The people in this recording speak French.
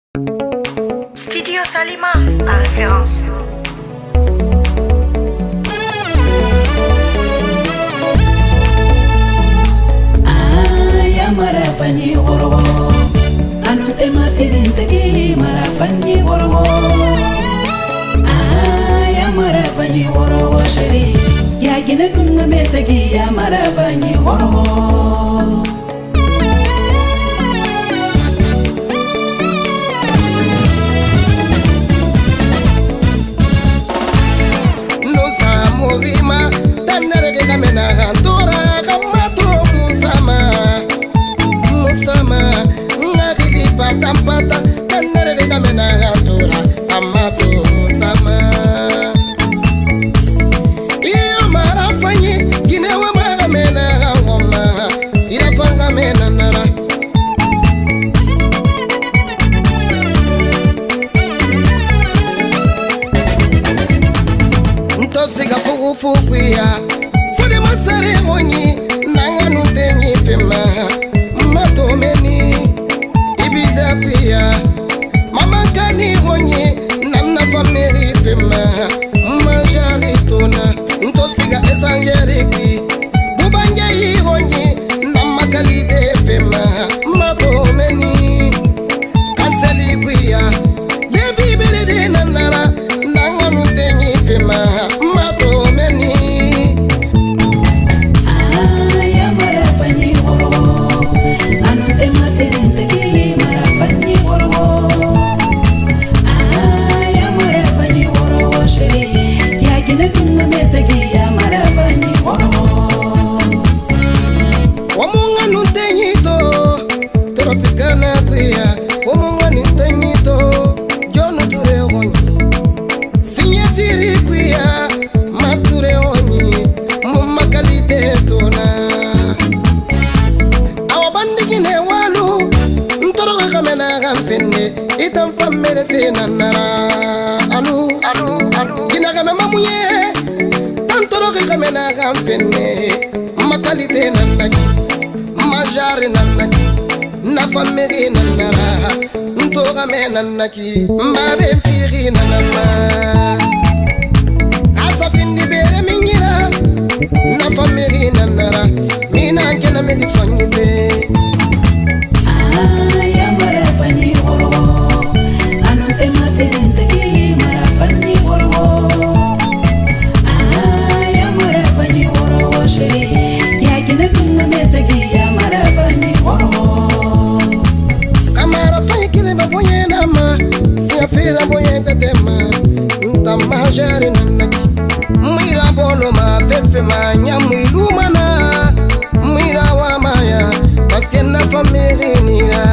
Studio Salima, la référence. Marafani gorgo anu tema firintegi marafani gorgo ya marafani gorgo sheri ya gina dunga metegi ya marafani gorgo no samurima tanere kamena gantora kamato musama sama ngakili patampata kanere kamena gatura amato musama iyo marafanyi ginewa magamena ngoma irafanga mena nara ntosiga fugufuguya fude masare monyi nanganu tenyi fema matomeni ibiza kuya mama kani honye nana fameri fema majaritona ntosiga esangeriki bubanja yi honye nama kalite fema matomeni kaseli kuya levi berede nanara nanganu tenyi fema matomeni itam famere senanara alu gina kame mamuye tantoro ke kame na kamfenne makalite nanaki majare nanaki na famere nanara ntoga me nanaki mbabe firi nanama asa findi bere mingira na famere nanara mina kena me sonyife ya marafani gorgo anu tema firintegi marafani gorgo ya marafani gorgo sheri ya gina dunga metegi ya marafani gorgo kamara fay kile baboye nama si afira boye tetema ntama jari nanaki mwira bolo ma fefe ma nyamu ilumana mwira wa maya paske na famiri nira